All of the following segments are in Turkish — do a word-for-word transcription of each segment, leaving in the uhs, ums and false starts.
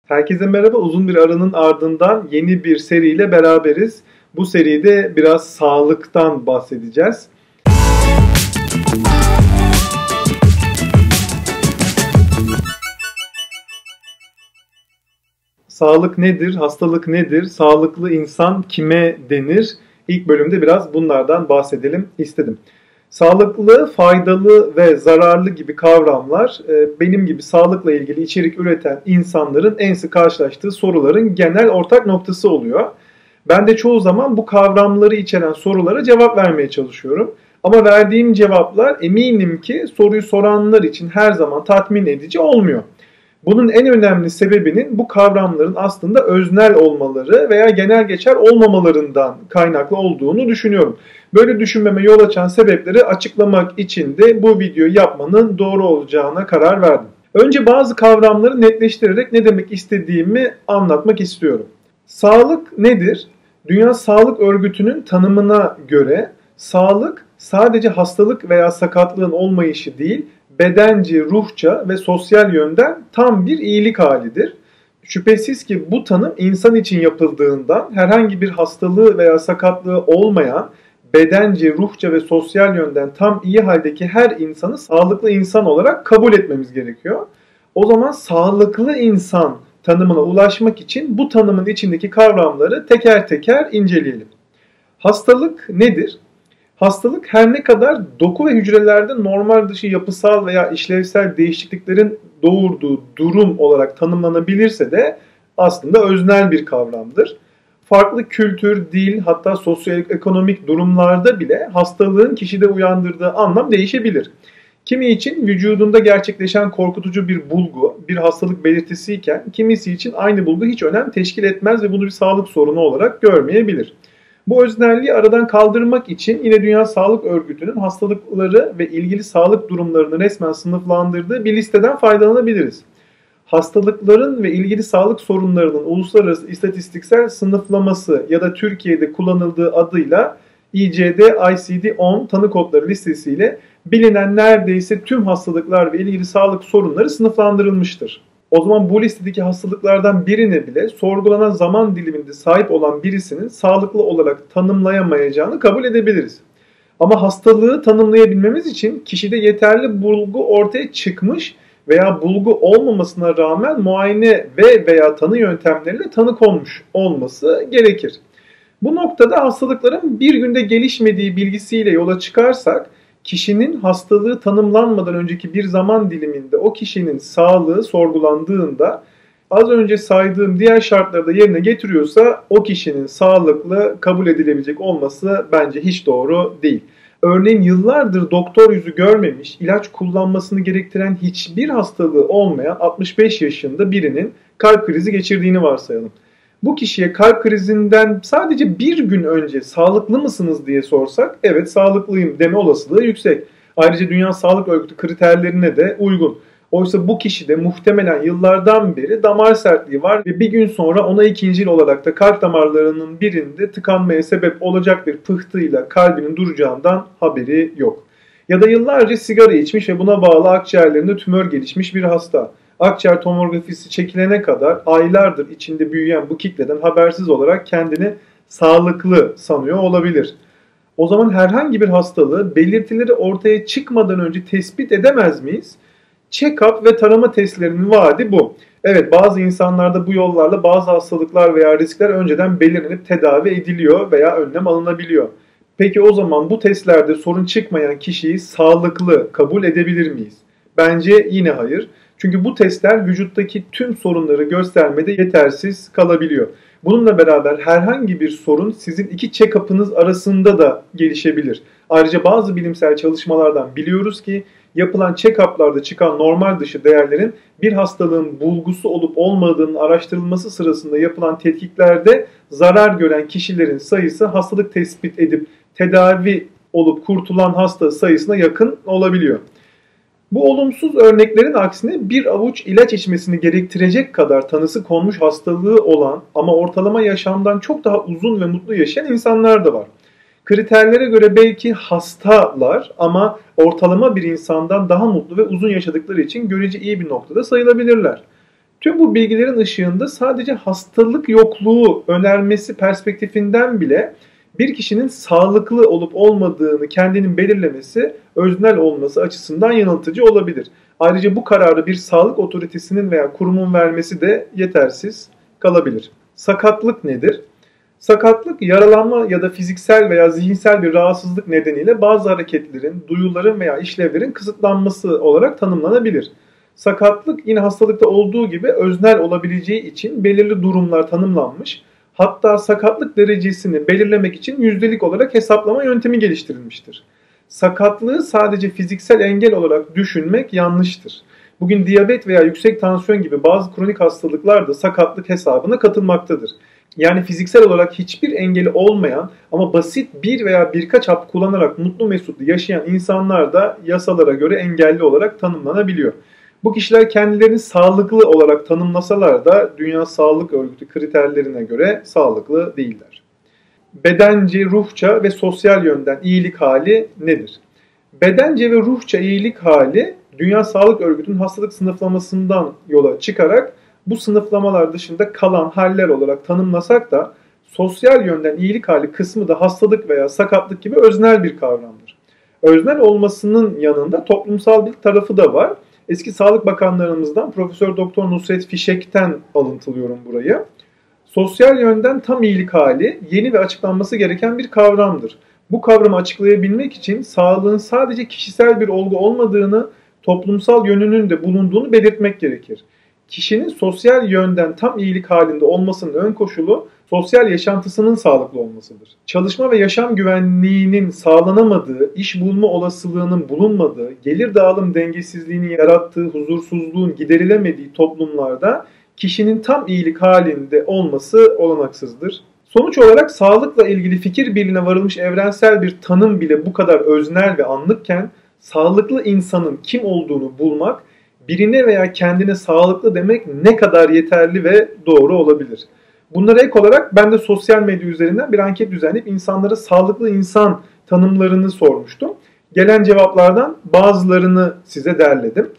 Herkese merhaba. Uzun bir aranın ardından yeni bir seriyle beraberiz. Bu seride biraz sağlıktan bahsedeceğiz. Sağlık nedir? Hastalık nedir? Sağlıklı insan kime denir? İlk bölümde biraz bunlardan bahsedelim istedim. Sağlıklı, faydalı ve zararlı gibi kavramlar benim gibi sağlıkla ilgili içerik üreten insanların en sık karşılaştığı soruların genel ortak noktası oluyor. Ben de çoğu zaman bu kavramları içeren sorulara cevap vermeye çalışıyorum. Ama verdiğim cevaplar eminim ki soruyu soranlar için her zaman tatmin edici olmuyor. Bunun en önemli sebebinin bu kavramların aslında öznel olmaları veya genel geçer olmamalarından kaynaklı olduğunu düşünüyorum. Böyle düşünmeme yol açan sebepleri açıklamak için de bu videoyu yapmanın doğru olacağına karar verdim. Önce bazı kavramları netleştirerek ne demek istediğimi anlatmak istiyorum. Sağlık nedir? Dünya Sağlık Örgütü'nün tanımına göre sağlık sadece hastalık veya sakatlığın olmayışı değil, bedenci, ruhça ve sosyal yönden tam bir iyilik halidir. Şüphesiz ki bu tanım insan için yapıldığından herhangi bir hastalığı veya sakatlığı olmayan, bedenci, ruhça ve sosyal yönden tam iyi haldeki her insanı sağlıklı insan olarak kabul etmemiz gerekiyor. O zaman sağlıklı insan tanımına ulaşmak için bu tanımın içindeki kavramları teker teker inceleyelim. Hastalık nedir? Hastalık her ne kadar doku ve hücrelerde normal dışı yapısal veya işlevsel değişikliklerin doğurduğu durum olarak tanımlanabilirse de aslında öznel bir kavramdır. Farklı kültür, dil, hatta sosyoekonomik durumlarda bile hastalığın kişide uyandırdığı anlam değişebilir. Kimi için vücudunda gerçekleşen korkutucu bir bulgu, bir hastalık belirtisiyken kimisi için aynı bulgu hiç önem teşkil etmez ve bunu bir sağlık sorunu olarak görmeyebilir. Bu öznelliği aradan kaldırmak için yine Dünya Sağlık Örgütü'nün hastalıkları ve ilgili sağlık durumlarını resmen sınıflandırdığı bir listeden faydalanabiliriz. Hastalıkların ve ilgili sağlık sorunlarının uluslararası istatistiksel sınıflaması ya da Türkiye'de kullanıldığı adıyla I C D I C D on tanı kodları listesiyle bilinen neredeyse tüm hastalıklar ve ilgili sağlık sorunları sınıflandırılmıştır. O zaman bu listedeki hastalıklardan birine bile sorgulanan zaman diliminde sahip olan birisinin sağlıklı olarak tanımlayamayacağını kabul edebiliriz. Ama hastalığı tanımlayabilmemiz için kişide yeterli bulgu ortaya çıkmış veya bulgu olmamasına rağmen muayene ve veya tanı yöntemleriyle tanı konmuş olması gerekir. Bu noktada hastalıkların bir günde gelişmediği bilgisiyle yola çıkarsak, kişinin hastalığı tanımlanmadan önceki bir zaman diliminde o kişinin sağlığı sorgulandığında az önce saydığım diğer şartları da yerine getiriyorsa o kişinin sağlıklı kabul edilebilecek olması bence hiç doğru değil. Örneğin yıllardır doktor yüzü görmemiş, ilaç kullanmasını gerektiren hiçbir hastalığı olmayan altmış beş yaşında birinin kalp krizi geçirdiğini varsayalım. Bu kişiye kalp krizinden sadece bir gün önce sağlıklı mısınız diye sorsak, evet sağlıklıyım deme olasılığı yüksek. Ayrıca Dünya Sağlık Örgütü kriterlerine de uygun. Oysa bu kişide muhtemelen yıllardan beri damar sertliği var ve bir gün sonra ona ikincil olarak da kalp damarlarının birinde tıkanmaya sebep olacak bir pıhtıyla kalbinin duracağından haberi yok. Ya da yıllarca sigara içmiş ve buna bağlı akciğerlerinde tümör gelişmiş bir hasta. Akciğer tomografisi çekilene kadar aylardır içinde büyüyen bu kitleden habersiz olarak kendini sağlıklı sanıyor olabilir. O zaman herhangi bir hastalığı belirtileri ortaya çıkmadan önce tespit edemez miyiz? Check-up ve tarama testlerinin vaadi bu. Evet, bazı insanlarda bu yollarla bazı hastalıklar veya riskler önceden belirlenip tedavi ediliyor veya önlem alınabiliyor. Peki o zaman bu testlerde sorun çıkmayan kişiyi sağlıklı kabul edebilir miyiz? Bence yine hayır. Çünkü bu testler vücuttaki tüm sorunları göstermede yetersiz kalabiliyor. Bununla beraber herhangi bir sorun sizin iki check-up'ınız arasında da gelişebilir. Ayrıca bazı bilimsel çalışmalardan biliyoruz ki yapılan check-up'larda çıkan normal dışı değerlerin bir hastalığın bulgusu olup olmadığının araştırılması sırasında yapılan tetkiklerde zarar gören kişilerin sayısı hastalık tespit edip tedavi olup kurtulan hasta sayısına yakın olabiliyor. Bu olumsuz örneklerin aksine bir avuç ilaç içmesini gerektirecek kadar tanısı konmuş hastalığı olan ama ortalama yaşamdan çok daha uzun ve mutlu yaşayan insanlar da var. Kriterlere göre belki hastalar ama ortalama bir insandan daha mutlu ve uzun yaşadıkları için görece iyi bir noktada sayılabilirler. Tüm bu bilgilerin ışığında sadece hastalık yokluğu önermesi perspektifinden bile bir kişinin sağlıklı olup olmadığını kendinin belirlemesi, öznel olması açısından yanıltıcı olabilir. Ayrıca bu kararı bir sağlık otoritesinin veya kurumun vermesi de yetersiz kalabilir. Sakatlık nedir? Sakatlık, yaralanma ya da fiziksel veya zihinsel bir rahatsızlık nedeniyle bazı hareketlerin, duyuların veya işlevlerin kısıtlanması olarak tanımlanabilir. Sakatlık yine hastalıkta olduğu gibi öznel olabileceği için belirli durumlar tanımlanmış. Hatta sakatlık derecesini belirlemek için yüzdelik olarak hesaplama yöntemi geliştirilmiştir. Sakatlığı sadece fiziksel engel olarak düşünmek yanlıştır. Bugün diyabet veya yüksek tansiyon gibi bazı kronik hastalıklar da sakatlık hesabına katılmaktadır. Yani fiziksel olarak hiçbir engeli olmayan ama basit bir veya birkaç hap kullanarak mutlu mesut yaşayan insanlar da yasalara göre engelli olarak tanımlanabiliyor. Bu kişiler kendilerini sağlıklı olarak tanımlasalar da Dünya Sağlık Örgütü kriterlerine göre sağlıklı değiller. Bedence, ruhça ve sosyal yönden iyilik hali nedir? Bedence ve ruhça iyilik hali Dünya Sağlık Örgütü'nün hastalık sınıflamasından yola çıkarak bu sınıflamalar dışında kalan haller olarak tanımlasak da sosyal yönden iyilik hali kısmı da hastalık veya sakatlık gibi öznel bir kavramdır. Öznel olmasının yanında toplumsal bir tarafı da var. Eski Sağlık Bakanlarımızdan Profesör Doktor Nusret Fişek'ten alıntılıyorum burayı. Sosyal yönden tam iyilik hali yeni ve açıklanması gereken bir kavramdır. Bu kavramı açıklayabilmek için sağlığın sadece kişisel bir olgu olmadığını, toplumsal yönünün de bulunduğunu belirtmek gerekir. Kişinin sosyal yönden tam iyilik halinde olmasının ön koşulu sosyal yaşantısının sağlıklı olmasıdır. Çalışma ve yaşam güvenliğinin sağlanamadığı, iş bulma olasılığının bulunmadığı, gelir dağılım dengesizliğinin yarattığı huzursuzluğun giderilemediği toplumlarda kişinin tam iyilik halinde olması olanaksızdır. Sonuç olarak sağlıkla ilgili fikir birliğine varılmış evrensel bir tanım bile bu kadar öznel ve anlıkken sağlıklı insanın kim olduğunu bulmak, birine veya kendine sağlıklı demek ne kadar yeterli ve doğru olabilir? Bunlara ek olarak ben de sosyal medya üzerinden bir anket düzenleyip insanlara sağlıklı insan tanımlarını sormuştum. Gelen cevaplardan bazılarını size derledim.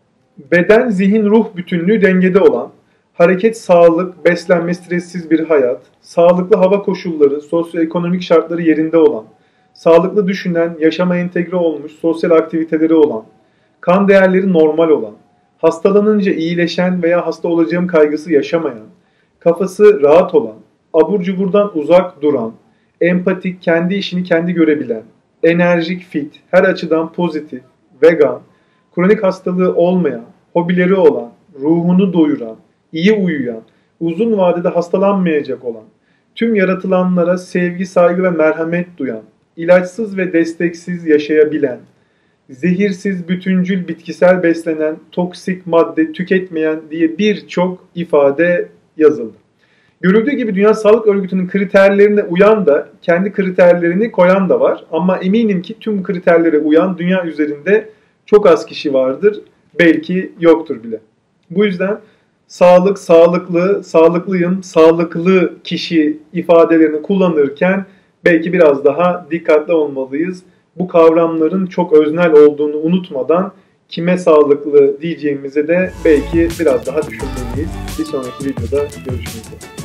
Beden, zihin, ruh bütünlüğü dengede olan, hareket, sağlık, beslenme, stressiz bir hayat, sağlıklı hava koşulları, sosyoekonomik şartları yerinde olan, sağlıklı düşünen, yaşama entegre olmuş, sosyal aktiviteleri olan, kan değerleri normal olan, hastalanınca iyileşen veya hasta olacağım kaygısı yaşamayan, kafası rahat olan, abur cuburdan uzak duran, empatik, kendi işini kendi görebilen, enerjik, fit, her açıdan pozitif, vegan, kronik hastalığı olmayan, hobileri olan, ruhunu doyuran, iyi uyuyan, uzun vadede hastalanmayacak olan, tüm yaratılanlara sevgi, saygı ve merhamet duyan, ilaçsız ve desteksiz yaşayabilen, zehirsiz, bütüncül, bitkisel beslenen, toksik madde tüketmeyen diye birçok ifade yazıldı. Görüldüğü gibi Dünya Sağlık Örgütü'nün kriterlerine uyan da, kendi kriterlerini koyan da var. Ama eminim ki tüm bu kriterlere uyan dünya üzerinde çok az kişi vardır. Belki yoktur bile. Bu yüzden sağlık, sağlıklı, sağlıklıyım, sağlıklı kişi ifadelerini kullanırken belki biraz daha dikkatli olmalıyız. Bu kavramların çok öznel olduğunu unutmadan kime sağlıklı diyeceğimize de belki biraz daha düşünmeliyiz. Bir sonraki videoda görüşmek üzere.